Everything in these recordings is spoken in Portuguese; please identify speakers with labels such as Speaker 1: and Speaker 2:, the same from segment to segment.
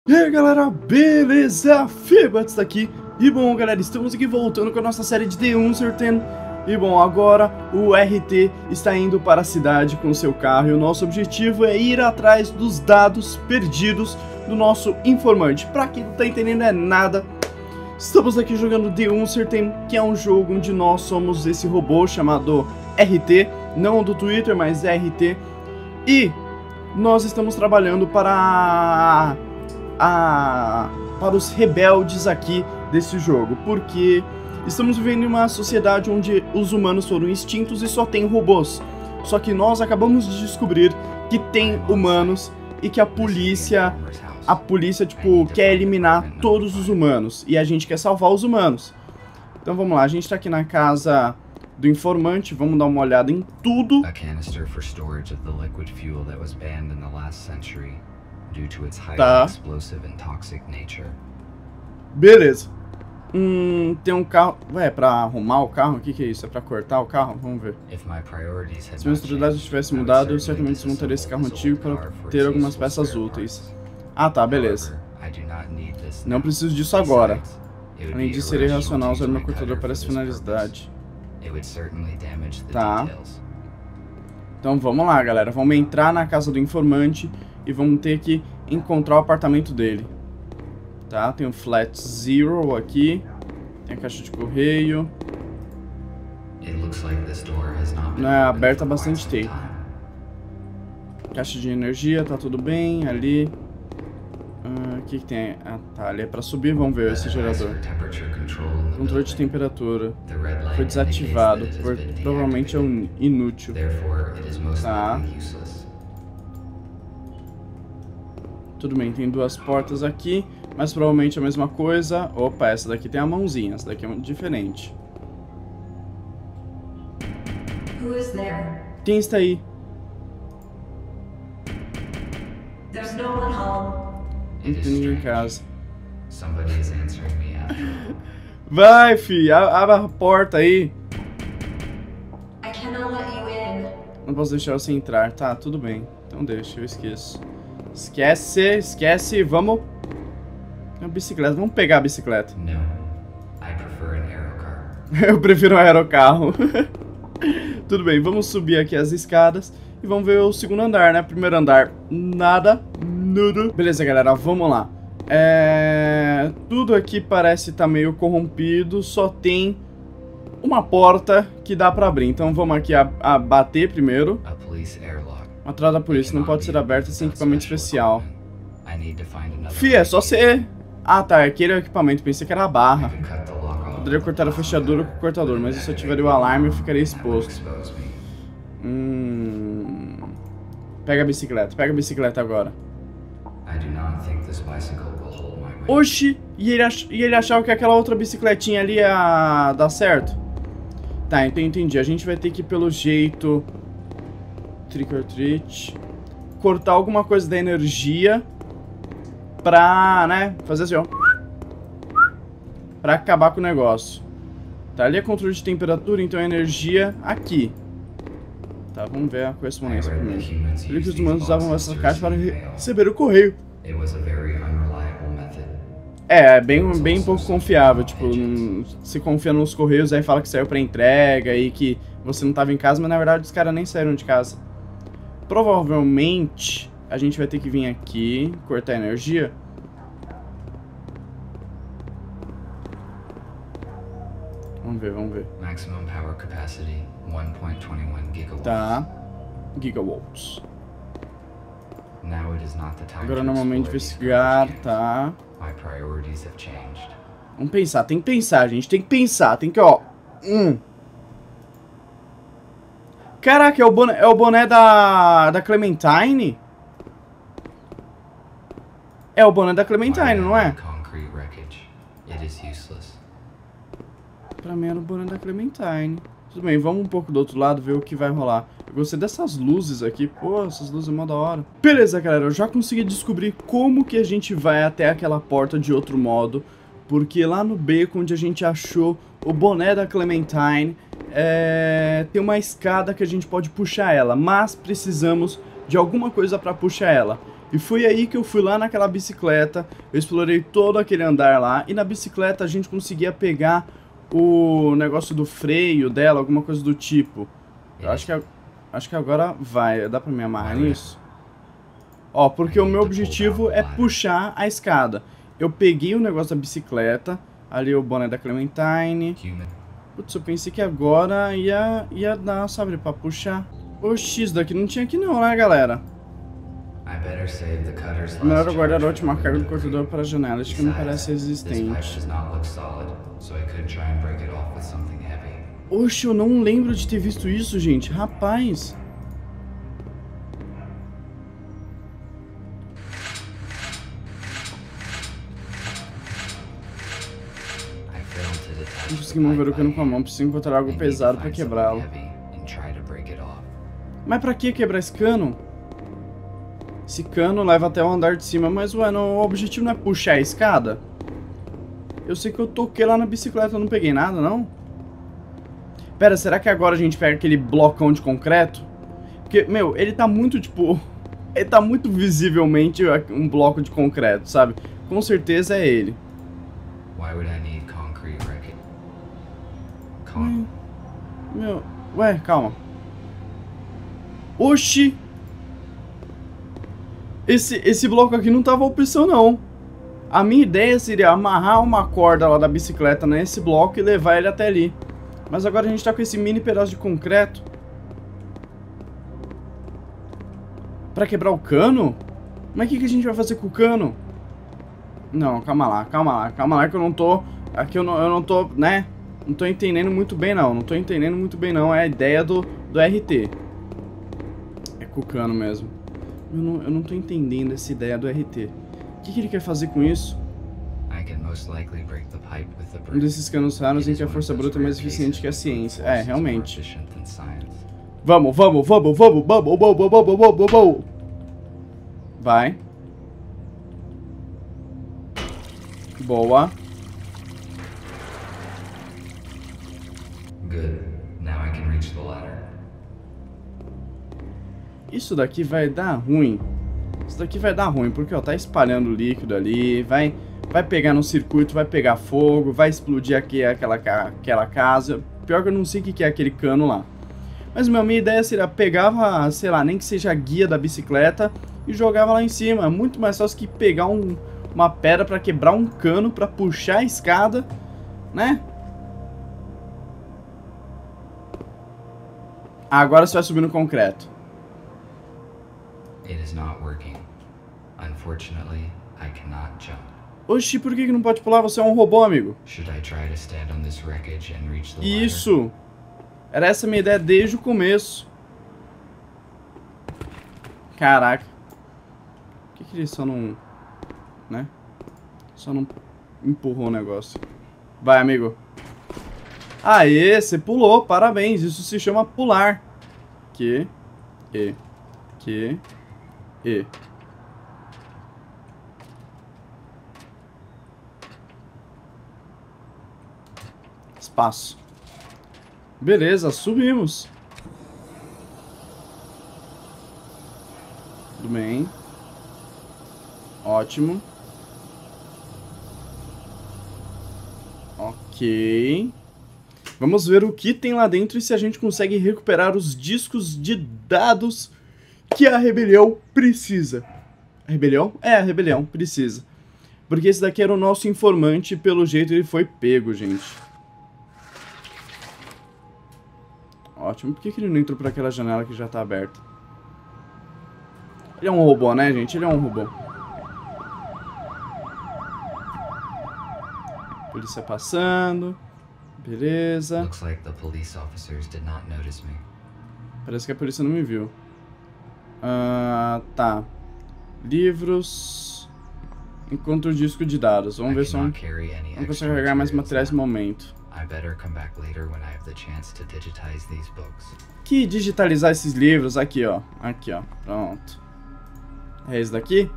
Speaker 1: E aí galera, beleza? Fibats tá aqui. E bom galera, estamos aqui voltando com a nossa série de The Uncertain. E bom, agora o RT está indo para a cidade com seu carro. E o nosso objetivo é ir atrás dos dados perdidos do nosso informante. Pra quem não tá entendendo é nada, estamos aqui jogando The Uncertain, que é um jogo onde nós somos esse robô chamado RT. Não do Twitter, mas RT. E nós estamos trabalhando para os rebeldes aqui desse jogo, porque estamos vivendo em uma sociedade onde os humanos foram extintos e só tem robôs. Só que nós acabamos de descobrir que tem humanos e que a polícia tipo, quer eliminar todos os humanos e a gente quer salvar os humanos. Então vamos lá, a gente tá aqui na casa do informante, vamos dar uma olhada em tudo. Tá. Beleza. Tem um carro. Ué, é pra arrumar o carro? O que é isso? É pra cortar o carro? Vamos ver. Se minhas prioridades tivessem mudado, eu certamente desmontaria esse carro antigo para ter algumas peças úteis. Ah tá, beleza. Não preciso disso agora. Além disso, seria irracional usar meu cortador para essa finalidade. Tá. Então vamos lá, galera. Vamos entrar na casa do informante e vamos ter que encontrar o apartamento dele. Tá, tem o Flat Zero aqui. Tem a caixa de correio. Não é aberta há bastante tempo. Caixa de energia, tá tudo bem. Ali. O que tem? Ah, tá, ali é pra subir, vamos ver esse gerador. Controle de temperatura. Foi desativado, provavelmente é um inútil. Tá. Tudo bem, tem duas portas aqui, mas provavelmente é a mesma coisa. Opa, essa daqui tem a mãozinha, essa daqui é muito diferente. Quem está aí? Não tem ninguém em casa. Vai, fi, abre a porta aí. Não posso deixar você entrar. Tá, tudo bem. Então deixa, eu esqueço. Esquece, vamos. Tem uma bicicleta, vamos pegar a bicicleta. Eu prefiro um aerocarro. Tudo bem, vamos subir aqui as escadas e vamos ver o segundo andar, né? Primeiro andar, nada. Beleza, galera, vamos lá. Tudo aqui parece estar meio corrompido, só tem uma porta que dá pra abrir. Então vamos aqui a bater primeiro. A entrada da polícia não pode ser aberta sem equipamento especial. Fih, é só ser... Ah tá, aquele é o equipamento, pensei que era a barra. Poderia cortar a fechadura com o cortador, mas se eu ativaria o alarme eu ficaria exposto. Pega a bicicleta agora. Oxi, e ele achava que aquela outra bicicletinha ali ia dar certo? Tá, então entendi. A gente vai ter que, pelo jeito, trick or treat, cortar alguma coisa da energia pra, né, fazer assim, ó, pra acabar com o negócio. Tá, ali é controle de temperatura, então a energia aqui. Tá, vamos ver a correspondência primeiro. Por que os humanos usavam essa caixa para receber o correio? É bem pouco confiável, tipo, se confia nos correios, aí fala que saiu pra entrega e que você não tava em casa, mas na verdade os caras nem saíram de casa. Provavelmente a gente vai ter que vir aqui, cortar a energia. Vamos ver.
Speaker 2: Maximum power capacity 1.21 gigawatts.
Speaker 1: Tá. Gigawatts.
Speaker 2: Now it is not the time
Speaker 1: Agora normalmente investigar, tá.
Speaker 2: My priorities have changed.
Speaker 1: Vamos pensar, tem que pensar, gente, tem que pensar, tem que, ó. Caraca, é o boné da Clementine? É o boné da Clementine, não é? Pra mim era o boné da Clementine. Tudo bem, vamos um pouco do outro lado ver o que vai rolar. Eu gostei dessas luzes aqui. Pô, essas luzes é mó da hora. Beleza, galera, eu já consegui descobrir como que a gente vai até aquela porta de outro modo. Porque lá no beco onde a gente achou o boné da Clementine, tem uma escada que a gente pode puxar ela. Mas precisamos de alguma coisa pra puxar ela. E foi aí que eu fui lá naquela bicicleta, eu explorei todo aquele andar lá, e na bicicleta a gente conseguia pegar o negócio do freio dela, alguma coisa do tipo. Eu acho que agora vai, dá pra me amarrar nisso? Ó, porque o meu objetivo é puxar a escada. Eu peguei o negócio da bicicleta, ali o boné da Clementine. Putz, eu pensei que agora ia dar, sabe, pra puxar. Oxi, isso daqui não tinha aqui não, né, galera? Melhor eu guardar a última carga do cortador para a janela, acho que não parece resistente. Oxe, eu não lembro de ter visto isso, gente. Rapaz. Não consegui mover o cano com a mão, preciso encontrar algo pesado para quebrá-lo. Mas pra que quebrar esse cano? Esse cano leva até o andar de cima, mas ué, o objetivo não é puxar a escada? Eu sei que eu toquei lá na bicicleta, eu não peguei nada, não? Pera, será que agora a gente pega aquele blocão de concreto? Porque, meu, ele tá muito, tipo... Ele tá muito visivelmente um bloco de concreto, sabe? Com certeza é ele. Meu... Ué, calma. Oxi! Esse bloco aqui não tava opção, não. A minha ideia seria amarrar uma corda lá da bicicleta nesse bloco e levar ele até ali. Mas agora a gente tá com esse mini pedaço de concreto. Pra quebrar o cano? Mas o que a gente vai fazer com o cano? Não, calma lá que eu não tô... Aqui eu não tô, né? Não tô entendendo muito bem, não. Não tô entendendo muito bem, não. É a ideia do RT. É com o cano mesmo. Eu não tô entendendo essa ideia do RT. O que ele quer fazer com isso? Um desses canos raros em que a força bruta é mais eficiente que a ciência. É, realmente. Vamos. Vai. Boa. Isso daqui vai dar ruim. Isso daqui vai dar ruim, porque ó, tá espalhando líquido ali, vai pegar no circuito, vai pegar fogo, vai explodir aqui aquela casa. Pior que eu não sei o que é aquele cano lá. Mas minha ideia seria pegava, sei lá, nem que seja a guia da bicicleta e jogava lá em cima. É muito mais fácil que pegar uma pedra pra quebrar um cano, pra puxar a escada, né? Agora você vai subir no concreto. Oxi, por que não pode pular? Você é um robô, amigo. Isso. Era essa a minha ideia desde o começo. Caraca. Por que ele só não... né? Só não empurrou o negócio. Vai, amigo. Aê, você pulou. Parabéns. Isso se chama pular. E. Espaço. Beleza, subimos. Tudo bem. Ótimo. Ok. Vamos ver o que tem lá dentro e se a gente consegue recuperar os discos de dados que a rebelião precisa. A rebelião? É, a rebelião precisa. Porque esse daqui era o nosso informante e pelo jeito ele foi pego, gente. Ótimo. Por que ele não entrou por aquela janela que já tá aberta? Ele é um robô, né, gente? Ele é um robô. Polícia passando. Beleza. Parece que a polícia não me viu. Tá. Livros. Encontro o disco de dados. Vamos ver se eu não consigo carregar mais materiais no momento. Que digitalizar esses livros? Aqui, ó. Aqui, ó. Pronto. É esse daqui?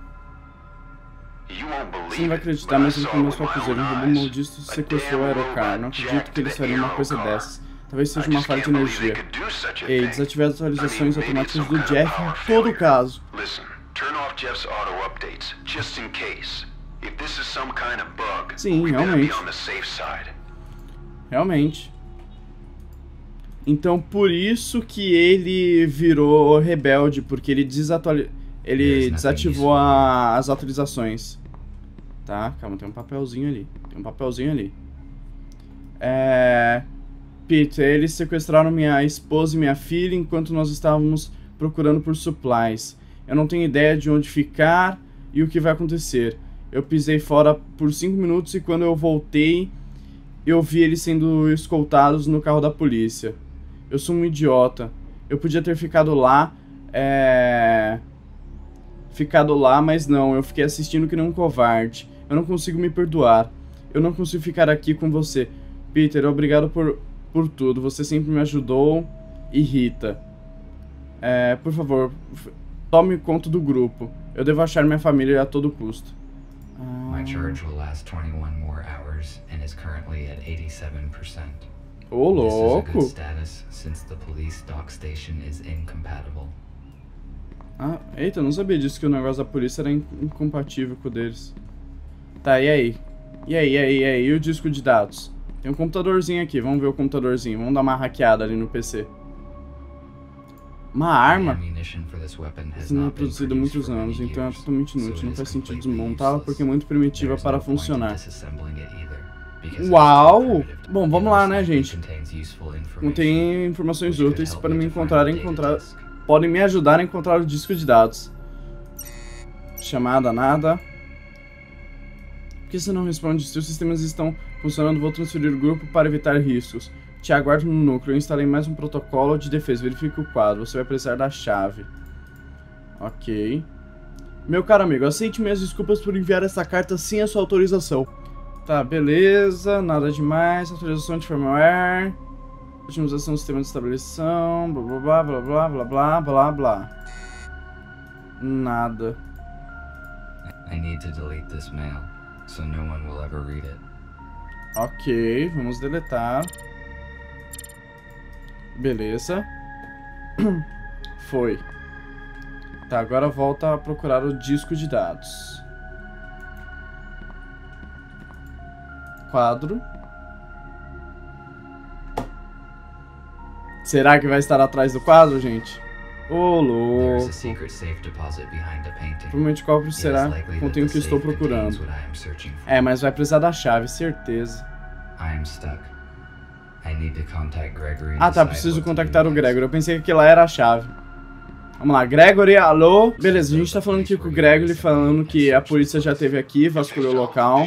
Speaker 1: Você não vai acreditar, mas eu com meus papuzelos. Um robô maldito sequestrou o Aerocar. Não acredito que eles fariam uma coisa dessas. Talvez seja uma falha de energia. Ei, desative as atualizações automáticas do Jeff em todo caso.
Speaker 3: Jeff's auto updates, just in case. If this is some kind of bug,
Speaker 1: Sim,
Speaker 3: we better be
Speaker 1: realmente.
Speaker 3: on the safe side.
Speaker 1: Realmente. Então, por isso que ele virou rebelde, porque ele desativou as atualizações. Tá, calma, tem um papelzinho ali. Tem um papelzinho ali. Peter, eles sequestraram minha esposa e minha filha enquanto nós estávamos procurando por supplies. Eu não tenho ideia de onde ficar e o que vai acontecer. Eu pisei fora por 5 minutos e quando eu voltei, eu vi eles sendo escoltados no carro da polícia. Eu sou um idiota. Eu podia ter ficado lá, mas não. Eu fiquei assistindo que nem um covarde. Eu não consigo me perdoar. Eu não consigo ficar aqui com você. Peter, obrigado por tudo. Você sempre me ajudou. E Rita. Por favor, tome conta do grupo. Eu devo achar minha família a todo custo.
Speaker 2: My charge will last 21 more hours and is currently at 87%.
Speaker 1: Ô, louco.
Speaker 2: This is a good status since the police dock station is incompatible.
Speaker 1: Eita, eu não sabia disso, que o negócio da polícia era incompatível com o deles. Tá, e aí? E aí? E o disco de dados? Tem um computadorzinho aqui, vamos ver o computadorzinho. Vamos dar uma hackeada ali no PC. Uma arma? Isso não é produzido há muitos anos, então é totalmente inútil. Não faz sentido desmontá-la porque é muito primitiva para funcionar. Uau! Bom, vamos lá, né, gente? Contém informações úteis para me podem me ajudar a encontrar o disco de dados. Chamada nada. Por que você não responde? Se os sistemas estão funcionando, vou transferir o grupo para evitar riscos. Te aguardo no núcleo. Eu instalei mais um protocolo de defesa. Verifique o quadro. Você vai precisar da chave. Ok. Meu caro amigo, aceite minhas desculpas por enviar essa carta sem a sua autorização. Tá, beleza. Nada demais. Autorização de firmware. Otimização do sistema de estabilização. Blá blá blá blá blá blá blá blá. Nada.
Speaker 2: I need to delete this mail, so no one will ever read it.
Speaker 1: Ok, vamos deletar. Beleza. Foi. Tá, agora volta a procurar o disco de dados. Quadro. Será que vai estar atrás do quadro, gente? Ô, louco. Provavelmente o cofre será contém o que estou procurando. Mas vai precisar da chave, certeza. Tá, preciso contactar o Gregory. Eu pensei que aquela era a chave. Vamos lá, Gregory, alô? Beleza, a gente tá falando aqui com o Gregory, falando que a polícia já esteve aqui, vasculhou o local.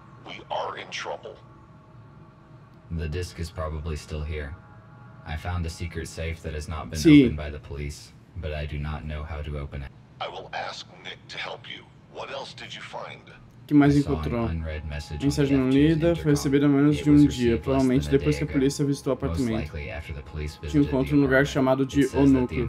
Speaker 2: The disk is probably still here. I found a secret safe that has not been opened by the police, but I do not know how to open it.
Speaker 4: I will ask Nick to help you. What else did you find?
Speaker 1: O que mais encontrou? Mensagem não lida, foi recebida há menos de um dia, provavelmente depois que a polícia visitou o apartamento. Te encontro num lugar chamado de O Núcleo.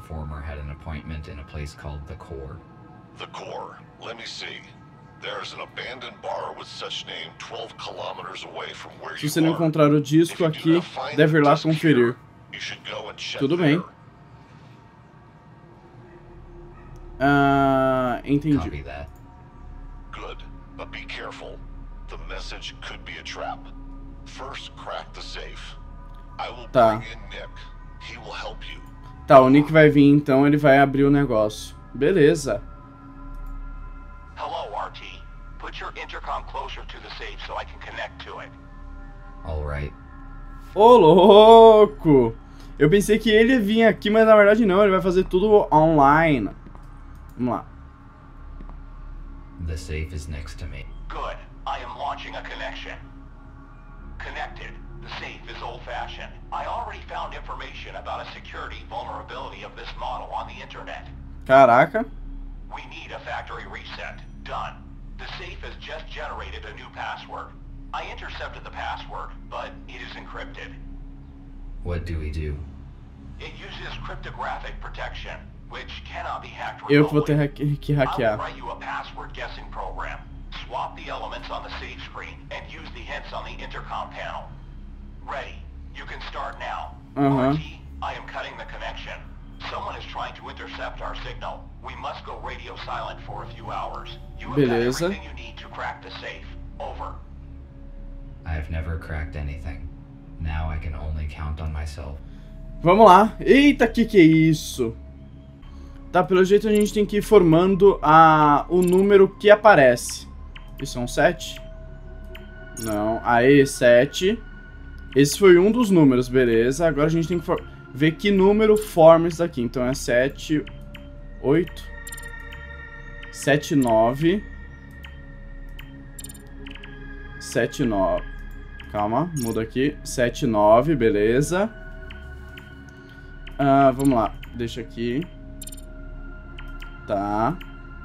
Speaker 4: The Core. Let me see. There's an abandoned bar with such name 12 kilometers away from where you are.
Speaker 1: Se você não encontrar o disco aqui, deve ir lá conferir. Tudo bem. Entendi.
Speaker 4: Good, but be careful. The message could be a trap. First, crack the safe. I will bring in Nick. He will help you.
Speaker 1: Tá, o Nick vai vir então, ele vai abrir o negócio. Beleza.
Speaker 5: Hello, RT. Put your intercom closer to the safe so I can connect to it.
Speaker 2: All right.
Speaker 1: Ô, louco! Eu pensei que ele ia vir aqui, mas na verdade não, ele vai fazer tudo online. Vamos lá.
Speaker 2: The safe is next to me.
Speaker 5: Good. I am launching a connection. Connected. The safe is old-fashioned. I already found information about a security vulnerability of this model on the internet.
Speaker 1: Caraca.
Speaker 5: We need a factory reset. Done. The safe has just generated a new password. I intercepted the password, but it is encrypted.
Speaker 2: What do we do?
Speaker 5: It uses cryptographic protection, which cannot be hacked remotely.
Speaker 1: Eu que vou ter que hackear.
Speaker 5: I will write you a password guessing program. Swap the elements on the save screen and use the hints on the intercom panel. Ready. You can start now. RT, I am cutting the connection. Someone is trying trying to intercept our signal. We must go radio silent for a few hours. You have
Speaker 1: Beleza.
Speaker 5: got everything you need to crack the safe. Over.
Speaker 2: I have never cracked anything. Now I can only count on myself.
Speaker 1: Vamos lá. Eita, que é isso? Tá, pelo jeito a gente tem que ir formando o número que aparece. Isso é um 7? Não. Aí, 7. Esse foi um dos números, beleza. Agora a gente tem que ver que número forma isso daqui. Então é 7, 8, 7, 9, 7, 9. Calma, muda aqui. 7, 9, beleza. Vamos lá, deixa aqui. Tá.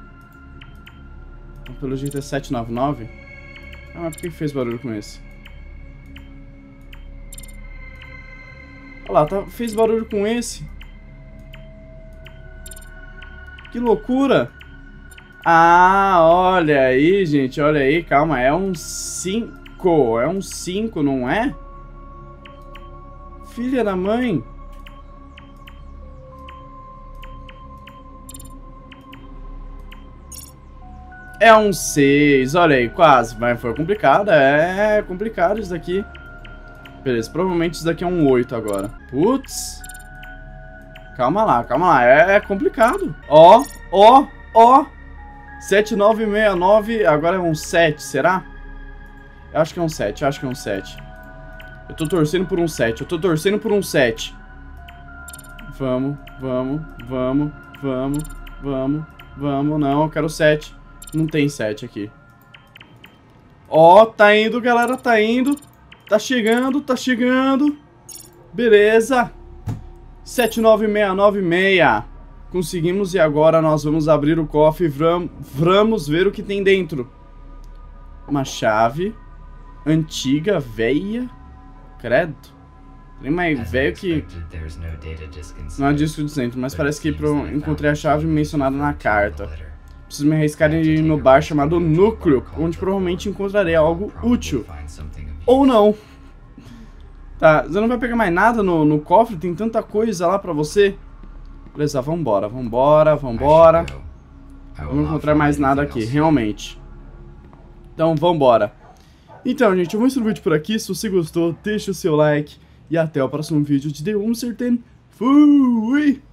Speaker 1: Pelo jeito é 799. Mas por que fez barulho com esse? Olha lá, fez barulho com esse. Que loucura. Ah, olha aí, gente. Olha aí, calma. É um 5. É um 5, não é? Filha da mãe. É um 6. Olha aí, quase. Mas foi complicado. É complicado isso daqui. Beleza, provavelmente isso daqui é um 8 agora. Putz. Calma lá, calma lá. É complicado. Ó. 7969, agora é um 7, será? Eu acho que é um 7, eu acho que é um 7. Eu tô torcendo por um 7, eu tô torcendo por um 7. Vamos. Não, eu quero 7. Não tem 7 aqui. Ó, tá indo, galera, tá indo. Tá chegando. Beleza. 79696. Conseguimos e agora nós vamos abrir o cofre e vamos ver o que tem dentro. Uma chave. Antiga, velha. Credo. Tem mais velho que... Não há disco de dentro, mas parece que encontrei a chave mencionada na carta. Preciso me arriscar em ir no bar chamado Núcleo, onde provavelmente encontrarei algo útil. Ou não. Tá, você não vai pegar mais nada no cofre? Tem tanta coisa lá pra você. Beleza, vambora. Não vou encontrar mais nada aqui, realmente. Então, vambora. Então, gente, eu vou encerrar o vídeo por aqui. Se você gostou, deixa o seu like. E até o próximo vídeo de The Uncertain. Fui!